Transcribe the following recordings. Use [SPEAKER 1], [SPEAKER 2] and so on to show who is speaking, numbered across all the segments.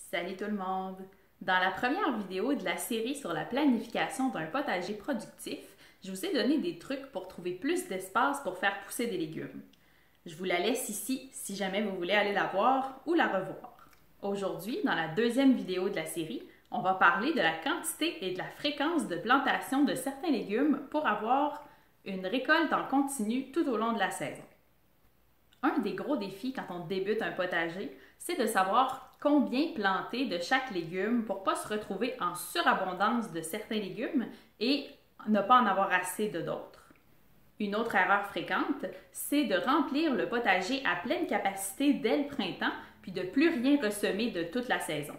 [SPEAKER 1] Salut tout le monde! Dans la première vidéo de la série sur la planification d'un potager productif, je vous ai donné des trucs pour trouver plus d'espace pour faire pousser des légumes. Je vous la laisse ici si jamais vous voulez aller la voir ou la revoir. Aujourd'hui, dans la deuxième vidéo de la série, on va parler de la quantité et de la fréquence de plantation de certains légumes pour avoir une récolte en continu tout au long de la saison. Un des gros défis quand on débute un potager, c'est de savoir combien planter de chaque légume pour ne pas se retrouver en surabondance de certains légumes et ne pas en avoir assez de d'autres. Une autre erreur fréquente, c'est de remplir le potager à pleine capacité dès le printemps puis de plus rien ressemer de toute la saison.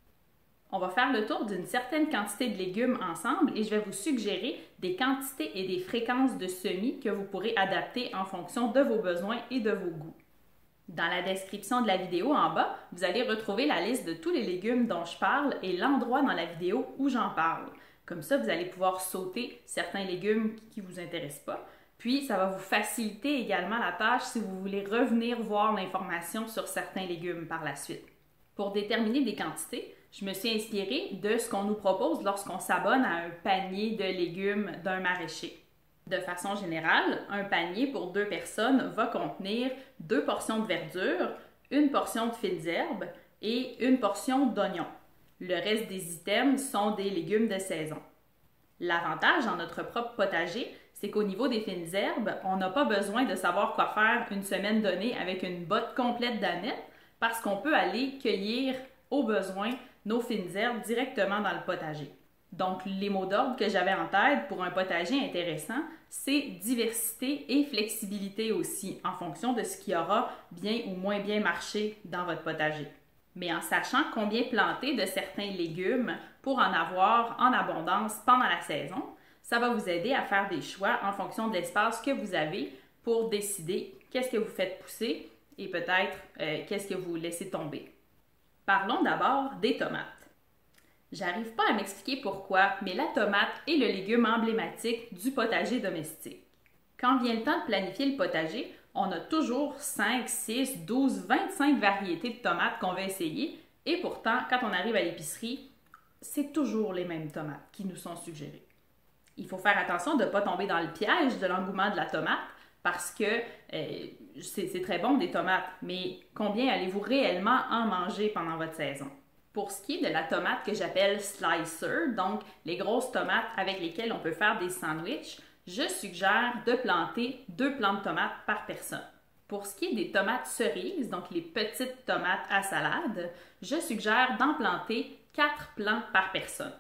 [SPEAKER 1] On va faire le tour d'une certaine quantité de légumes ensemble et je vais vous suggérer des quantités et des fréquences de semis que vous pourrez adapter en fonction de vos besoins et de vos goûts. Dans la description de la vidéo en bas, vous allez retrouver la liste de tous les légumes dont je parle et l'endroit dans la vidéo où j'en parle. Comme ça, vous allez pouvoir sauter certains légumes qui ne vous intéressent pas. Puis, ça va vous faciliter également la tâche si vous voulez revenir voir l'information sur certains légumes par la suite. Pour déterminer des quantités, je me suis inspirée de ce qu'on nous propose lorsqu'on s'abonne à un panier de légumes d'un maraîcher. De façon générale, un panier pour 2 personnes va contenir 2 portions de verdure, une portion de fines herbes et une portion d'oignons. Le reste des items sont des légumes de saison. L'avantage dans notre propre potager, c'est qu'au niveau des fines herbes, on n'a pas besoin de savoir quoi faire une semaine donnée avec une botte complète d'aneth parce qu'on peut aller cueillir au besoin nos fines herbes directement dans le potager. Donc, les mots d'ordre que j'avais en tête pour un potager intéressant, c'est diversité et flexibilité aussi, en fonction de ce qui aura bien ou moins bien marché dans votre potager. Mais en sachant combien planter de certains légumes pour en avoir en abondance pendant la saison, ça va vous aider à faire des choix en fonction de l'espace que vous avez pour décider qu'est-ce que vous faites pousser et peut-être qu'est-ce que vous laissez tomber. Parlons d'abord des tomates. J'arrive pas à m'expliquer pourquoi, mais la tomate est le légume emblématique du potager domestique. Quand vient le temps de planifier le potager, on a toujours 5, 6, 12, 25 variétés de tomates qu'on va essayer et pourtant, quand on arrive à l'épicerie, c'est toujours les mêmes tomates qui nous sont suggérées. Il faut faire attention de ne pas tomber dans le piège de l'engouement de la tomate parce que c'est très bon des tomates, mais combien allez-vous réellement en manger pendant votre saison? Pour ce qui est de la tomate que j'appelle slicer, donc les grosses tomates avec lesquelles on peut faire des sandwichs, je suggère de planter 2 plants de tomates par personne. Pour ce qui est des tomates cerises, donc les petites tomates à salade, je suggère d'en planter 4 plants par personne.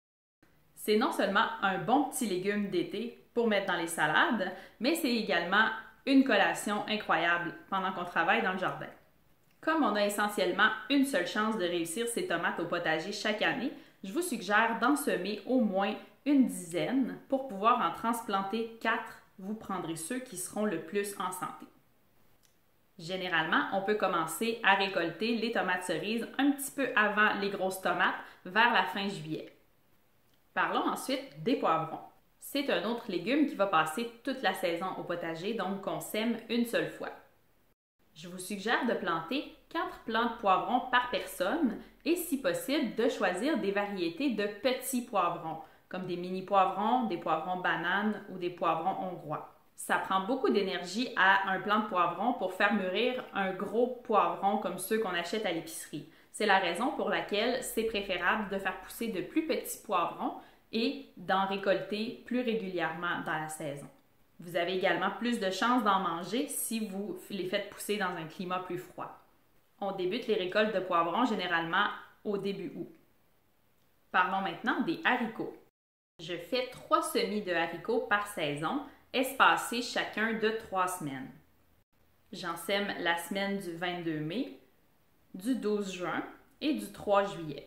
[SPEAKER 1] C'est non seulement un bon petit légume d'été pour mettre dans les salades, mais c'est également une collation incroyable pendant qu'on travaille dans le jardin. Comme on a essentiellement une seule chance de réussir ces tomates au potager chaque année, je vous suggère d'en semer au moins une dizaine pour pouvoir en transplanter 4. Vous prendrez ceux qui seront le plus en santé. Généralement, on peut commencer à récolter les tomates cerises un petit peu avant les grosses tomates, vers la fin juillet. Parlons ensuite des poivrons. C'est un autre légume qui va passer toute la saison au potager, donc qu'on sème une seule fois. Je vous suggère de planter 4 plants de poivrons par personne et, si possible, de choisir des variétés de petits poivrons, comme des mini-poivrons, des poivrons bananes ou des poivrons hongrois. Ça prend beaucoup d'énergie à un plant de poivron pour faire mûrir un gros poivron comme ceux qu'on achète à l'épicerie. C'est la raison pour laquelle c'est préférable de faire pousser de plus petits poivrons et d'en récolter plus régulièrement dans la saison. Vous avez également plus de chances d'en manger si vous les faites pousser dans un climat plus froid. On débute les récoltes de poivrons généralement au début août. Parlons maintenant des haricots. Je fais 3 semis de haricots par saison, espacés chacun de 3 semaines. J'en sème la semaine du 22 mai, du 12 juin et du 3 juillet.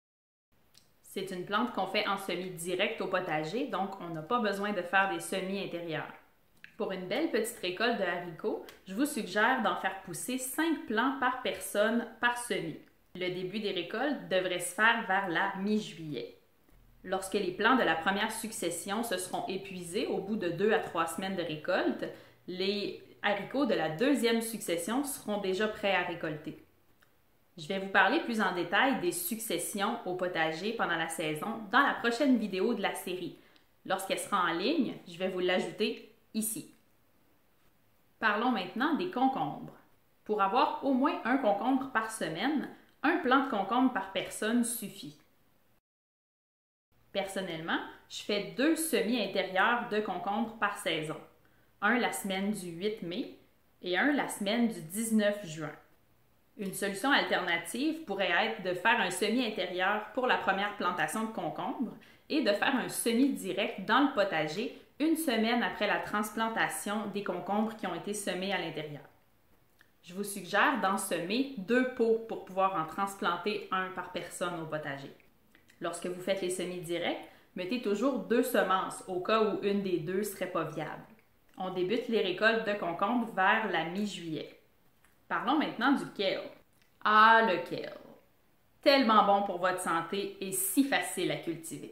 [SPEAKER 1] C'est une plante qu'on fait en semis direct au potager, donc on n'a pas besoin de faire des semis intérieurs. Pour une belle petite récolte de haricots, je vous suggère d'en faire pousser 5 plants par personne par semis. Le début des récoltes devrait se faire vers la mi-juillet. Lorsque les plants de la première succession se seront épuisés au bout de 2 à 3 semaines de récolte, les haricots de la deuxième succession seront déjà prêts à récolter. Je vais vous parler plus en détail des successions au potager pendant la saison dans la prochaine vidéo de la série. Lorsqu'elle sera en ligne, je vais vous l'ajouter ici. Parlons maintenant des concombres. Pour avoir au moins un concombre par semaine, un plant de concombre par personne suffit. Personnellement, je fais 2 semis intérieurs de concombre par saison. Un la semaine du 8 mai et un la semaine du 19 juin. Une solution alternative pourrait être de faire un semis intérieur pour la première plantation de concombre et de faire un semis direct dans le potager une semaine après la transplantation des concombres qui ont été semés à l'intérieur. Je vous suggère d'en semer 2 pots pour pouvoir en transplanter un par personne au potager. Lorsque vous faites les semis directs, mettez toujours 2 semences au cas où une des 2 ne serait pas viable. On débute les récoltes de concombres vers la mi-juillet. Parlons maintenant du kale. Ah, le kale! Tellement bon pour votre santé et si facile à cultiver.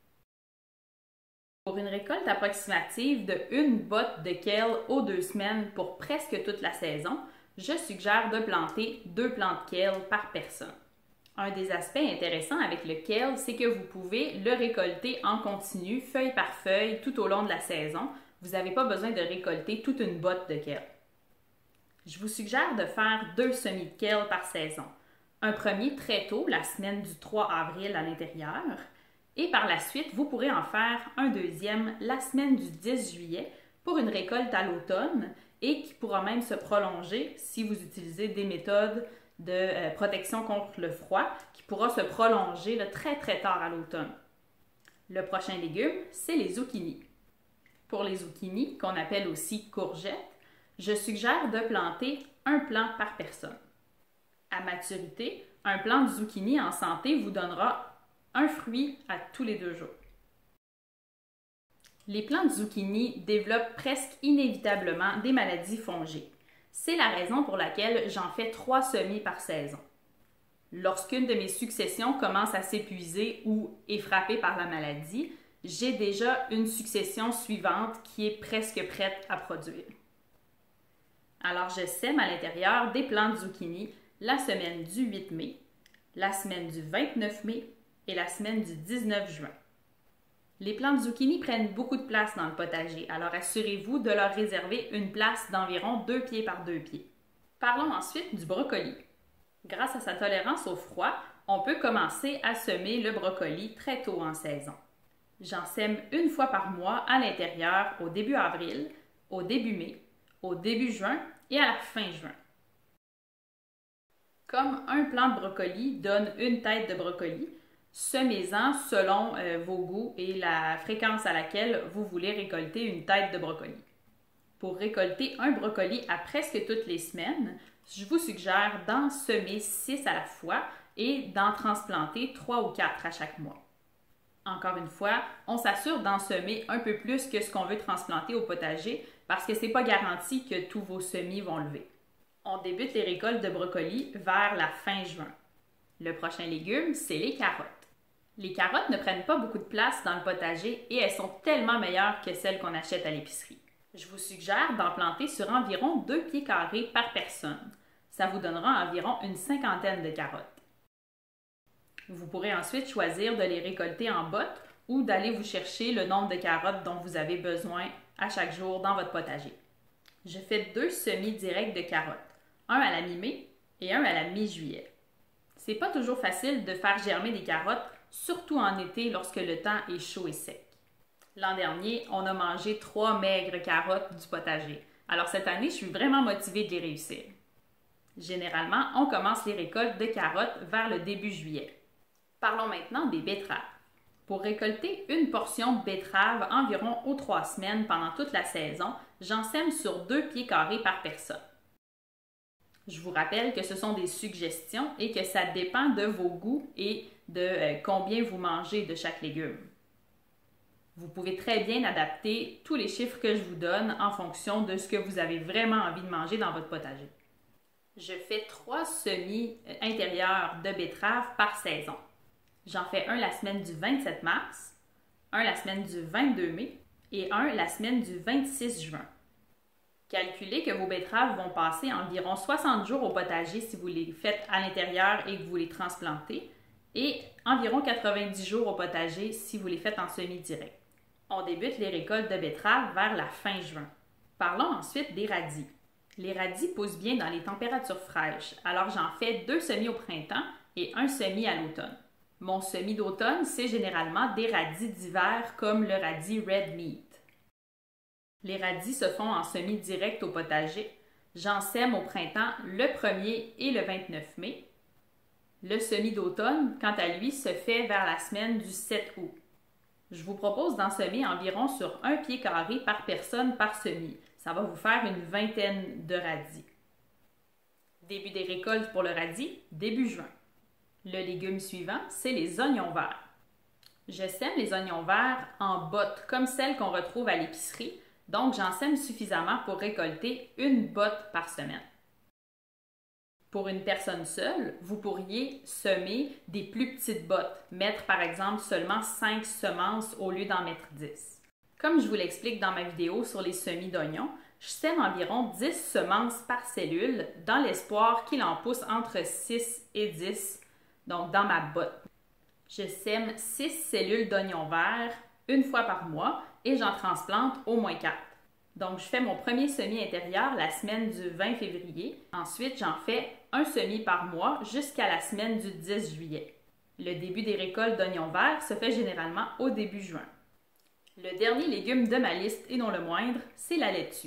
[SPEAKER 1] Pour une récolte approximative de 1 botte de kale aux 2 semaines pour presque toute la saison, je suggère de planter 2 plants de kale par personne. Un des aspects intéressants avec le kale, c'est que vous pouvez le récolter en continu, feuille par feuille, tout au long de la saison. Vous n'avez pas besoin de récolter toute une botte de kale. Je vous suggère de faire 2 semis de kale par saison. Un premier très tôt, la semaine du 3 avril à l'intérieur, et par la suite, vous pourrez en faire un deuxième la semaine du 10 juillet pour une récolte à l'automne et qui pourra même se prolonger si vous utilisez des méthodes de protection contre le froid, qui pourra se prolonger très très tard à l'automne. Le prochain légume, c'est les zucchinis. Pour les zucchinis, qu'on appelle aussi courgettes, je suggère de planter un plant par personne. À maturité, un plant de zucchini en santé vous donnera un fruit à tous les 2 jours. Les plants de zucchini développent presque inévitablement des maladies fongiques. C'est la raison pour laquelle j'en fais 3 semis par saison. Lorsqu'une de mes successions commence à s'épuiser ou est frappée par la maladie, j'ai déjà une succession suivante qui est presque prête à produire. Alors je sème à l'intérieur des plants de zucchini la semaine du 8 mai, la semaine du 29 mai et la semaine du 19 juin. Les plants de zucchini prennent beaucoup de place dans le potager, alors assurez-vous de leur réserver une place d'environ 2 pieds par 2 pieds. Parlons ensuite du brocoli. Grâce à sa tolérance au froid, on peut commencer à semer le brocoli très tôt en saison. J'en sème 1 fois par mois à l'intérieur au début avril, au début mai, au début juin et à la fin juin. Comme un plant de brocoli donne une tête de brocoli, semez-en selon vos goûts et la fréquence à laquelle vous voulez récolter une tête de brocoli. Pour récolter un brocoli à presque toutes les semaines, je vous suggère d'en semer 6 à la fois et d'en transplanter 3 ou 4 à chaque mois. Encore une fois, on s'assure d'en semer un peu plus que ce qu'on veut transplanter au potager parce que ce n'est pas garanti que tous vos semis vont lever. On débute les récoltes de brocoli vers la fin juin. Le prochain légume, c'est les carottes. Les carottes ne prennent pas beaucoup de place dans le potager et elles sont tellement meilleures que celles qu'on achète à l'épicerie. Je vous suggère d'en planter sur environ 2 pieds carrés par personne. Ça vous donnera environ une 50aine de carottes. Vous pourrez ensuite choisir de les récolter en botte ou d'aller vous chercher le nombre de carottes dont vous avez besoin à chaque jour dans votre potager. Je fais 2 semis directs de carottes, un à la mi-mai et un à la mi-juillet. C'est pas toujours facile de faire germer des carottes, surtout en été lorsque le temps est chaud et sec. L'an dernier, on a mangé 3 maigres carottes du potager. Alors cette année, je suis vraiment motivée de les réussir. Généralement, on commence les récoltes de carottes vers le début juillet. Parlons maintenant des betteraves. Pour récolter une portion de betterave environ aux 3 semaines pendant toute la saison, j'en sème sur 2 pieds carrés par personne. Je vous rappelle que ce sont des suggestions et que ça dépend de vos goûts et de combien vous mangez de chaque légume. Vous pouvez très bien adapter tous les chiffres que je vous donne en fonction de ce que vous avez vraiment envie de manger dans votre potager. Je fais 3 semis intérieurs de betteraves par saison. J'en fais un la semaine du 27 mars, un la semaine du 22 mai et un la semaine du 26 juin. Calculez que vos betteraves vont passer environ 60 jours au potager si vous les faites à l'intérieur et que vous les transplantez, et environ 90 jours au potager si vous les faites en semi-direct. On débute les récoltes de betteraves vers la fin juin. Parlons ensuite des radis. Les radis poussent bien dans les températures fraîches, alors j'en fais 2 semis au printemps et un semis à l'automne. Mon semis d'automne, c'est généralement des radis d'hiver comme le radis Red Meat. Les radis se font en semis direct au potager. J'en sème au printemps le 1er et le 29 mai. Le semis d'automne, quant à lui, se fait vers la semaine du 7 août. Je vous propose d'en semer environ sur 1 pied carré par personne par semis. Ça va vous faire une vingtaine de radis. Début des récoltes pour le radis, début juin. Le légume suivant, c'est les oignons verts. Je sème les oignons verts en bottes, comme celles qu'on retrouve à l'épicerie, donc j'en sème suffisamment pour récolter une botte par semaine. Pour une personne seule, vous pourriez semer des plus petites bottes, mettre par exemple seulement 5 semences au lieu d'en mettre 10. Comme je vous l'explique dans ma vidéo sur les semis d'oignons, je sème environ 10 semences par cellule dans l'espoir qu'il en pousse entre 6 et 10, donc dans ma botte. Je sème 6 cellules d'oignons verts une fois par mois et j'en transplante au moins 4. Donc, je fais mon premier semis intérieur la semaine du 20 février. Ensuite, j'en fais un semis par mois jusqu'à la semaine du 10 juillet. Le début des récoltes d'oignons verts se fait généralement au début juin. Le dernier légume de ma liste, et non le moindre, c'est la laitue.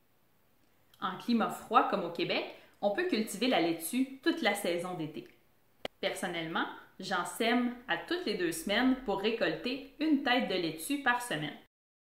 [SPEAKER 1] En climat froid comme au Québec, on peut cultiver la laitue toute la saison d'été. Personnellement, j'en sème à toutes les 2 semaines pour récolter une tête de laitue par semaine.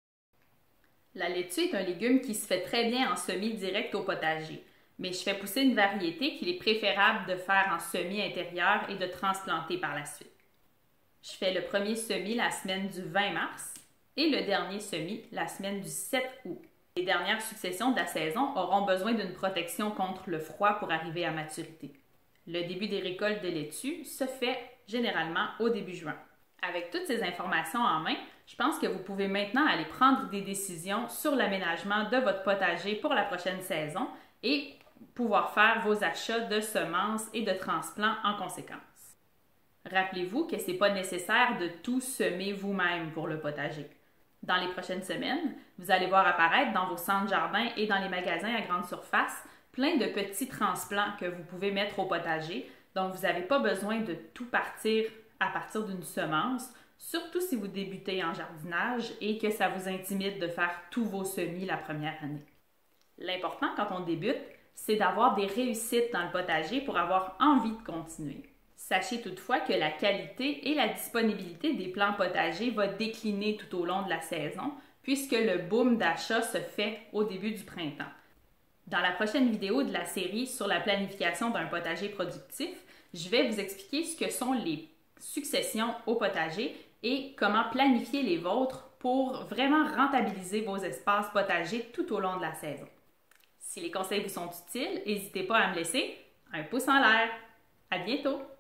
[SPEAKER 1] La laitue est un légume qui se fait très bien en semis direct au potager, mais je fais pousser une variété qu'il est préférable de faire en semis intérieur et de transplanter par la suite. Je fais le premier semis la semaine du 20 mars et le dernier semis la semaine du 7 août. Les dernières successions de la saison auront besoin d'une protection contre le froid pour arriver à maturité. Le début des récoltes de laitue se fait généralement au début juin. Avec toutes ces informations en main, je pense que vous pouvez maintenant aller prendre des décisions sur l'aménagement de votre potager pour la prochaine saison et pouvoir faire vos achats de semences et de transplants en conséquence. Rappelez-vous que ce n'est pas nécessaire de tout semer vous-même pour le potager. Dans les prochaines semaines, vous allez voir apparaître dans vos centres jardins et dans les magasins à grande surface plein de petits transplants que vous pouvez mettre au potager. Donc, vous n'avez pas besoin de tout partir à partir d'une semence, surtout si vous débutez en jardinage et que ça vous intimide de faire tous vos semis la première année. L'important quand on débute, c'est d'avoir des réussites dans le potager pour avoir envie de continuer. Sachez toutefois que la qualité et la disponibilité des plants potagers va décliner tout au long de la saison, puisque le boom d'achat se fait au début du printemps. Dans la prochaine vidéo de la série sur la planification d'un potager productif, je vais vous expliquer ce que sont les successions au potager et comment planifier les vôtres pour vraiment rentabiliser vos espaces potagers tout au long de la saison. Si les conseils vous sont utiles, n'hésitez pas à me laisser un pouce en l'air. À bientôt!